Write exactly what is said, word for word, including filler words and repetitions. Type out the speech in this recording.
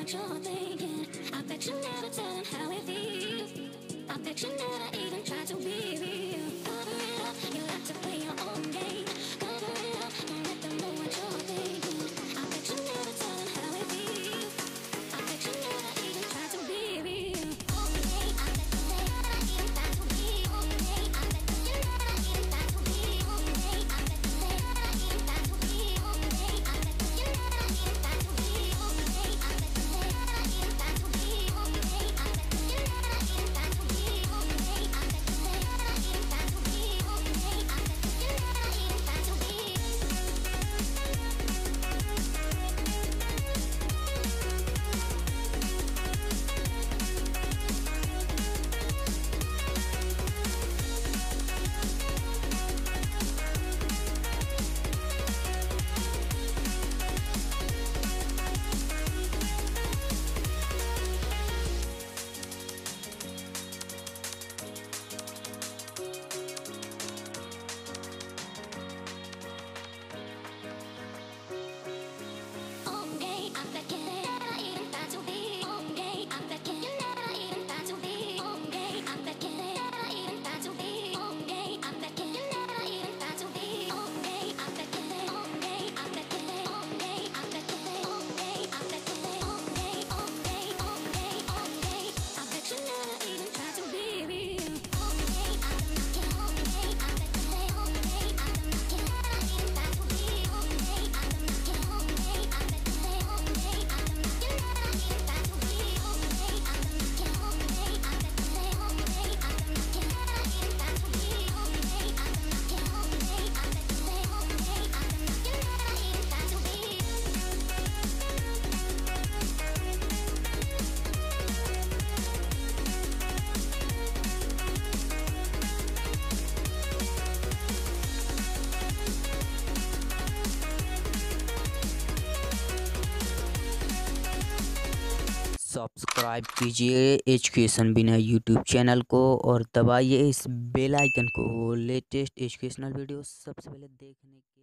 what you're thinking. I bet you never tell them how it feels. I bet you never even try to be real. Cover it up, you like to play your own game. Cover it up, don't let them know what you're thinking. I bet you never tell them how it feels. I bet you never even try to be real. Okay, I bet you never even try to be. Okay, I bet you never even try to be. Okay, I bet you never even try to be. Okay, I bet you never even try to be. Okay, I bet you never even try to be. Okay, I bet you never even try to be. Okay, I bet you never even try to be. Okay, I bet you never even try to be. Okay, I bet you never even try to be. Okay, I bet you never even try to be. Okay, I bet you never even try to be. Okay, I bet you never even try to be. Okay, I bet you. Okay, I bet you. Okay, I bet you. Okay, I bet you. Okay, okay, okay, okay. I bet you never even try to be real. Okay, I bet you. Okay, I bet you. Okay, I bet you never even try to be. Okay, I bet you. Okay, I bet you. Okay, I bet you never even try to be. Okay, I bet you. Okay, I bet you. Okay, I bet you never even try to be. Okay, I bet you. Okay, I bet you. Okay, I bet you never even try to be. Subscribe कीजिए education बिना YouTube channel को और दबाइए इस bell icon को latest educational video सबसे पहले देखने